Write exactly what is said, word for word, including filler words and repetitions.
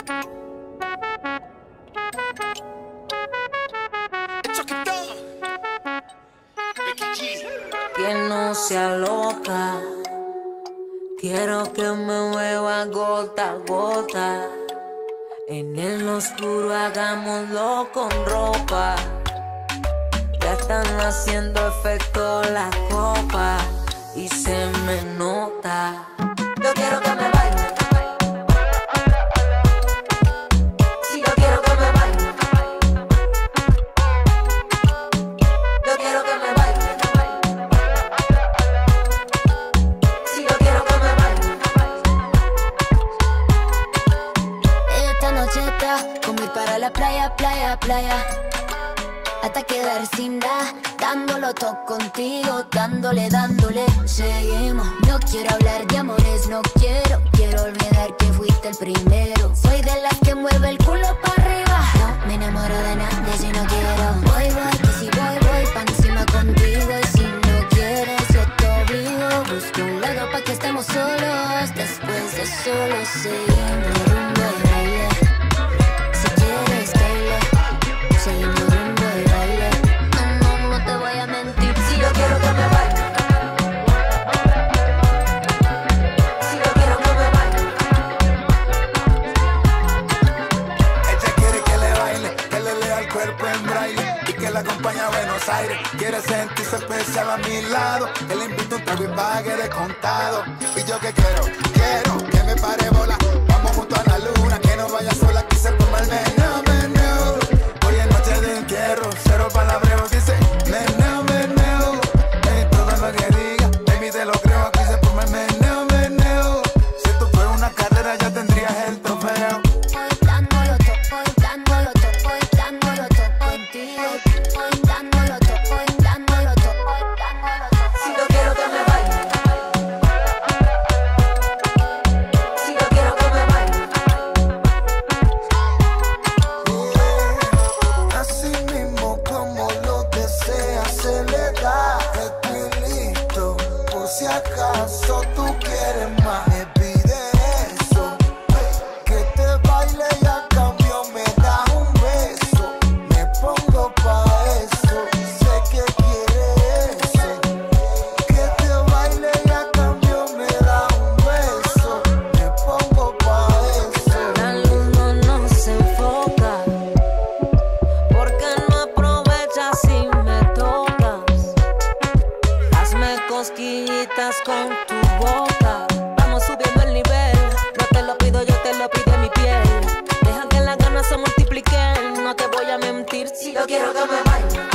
Que no sea loca, quiero que me mueva gota a gota. En el oscuro hagámoslo con ropa. Ya están haciendo efecto las copas y se me nota. Yo quiero que me baile. Sí, yo quiero que me baile. Yo quiero que me baile. Sí, yo quiero que me baile. Esta noche está como ir para la playa, playa, playa, hasta quedar sin nada, dándolo todo contigo, dándole, dándole, seguimos. No quiero hablar de amores, no quiero, quiero olvidar que fuiste el primero. Soy de las que mueve el culo para arriba, no me enamoro de nadie si no quiero. Voy, voy, que si voy, voy pa' encima contigo. Y si no quieres, yo te obligo. Busco un lado pa' que estemos solos, después de solo seguimos rumbo de baile. Si quieres, baile, seguimos rumbo de baile. No, no, no te voy a mentir, si yo quiero que me baile. Si yo quiero que me baile. Ella quiere que le baile, que le lea el cuerpo en braille y que la acompañe a Buenos Aires. Quiere sentirse especial a mi lado, que le invito un trago y pague de contado. Y yo que quiero, quiero que me pare bola. Vamos junto a la luna, que no vaya sola, quise tomar el meneo, meneo. Hoy es noche de entierro, cero palabreo, dice meneo, meneo. En todo lo que diga, baby te lo creo, aquí se forma el meneo, meneo. Si esto fuera una carrera ya tendrías el trofeo. Voy dándolo todo, voy dándolo todo, voy dándolo todo contigo. Voy dándolo todo, voy dándolo todo, voy dándolo todo. Si yo quiero que me baile. Si yo quiero que me baile. Así mismo como lo desea se le da. Estoy listo, por si acaso tú quieres más. Me pide eso, que te baile y a cambio me da un beso. Me pongo pa' eso, sé que quiere eso. Que te baile y a cambio me da un beso. Me pongo pa' eso. La luna no se enfoca, porque no aprovechas si me tocas. Hazme cosquillitas con tu boca. Vamos subiendo el nivel, no te lo pido, yo te lo pido en mi piel. Deja que las ganas se multipliquen, no te voy a mentir. Si yo quiero que me baile.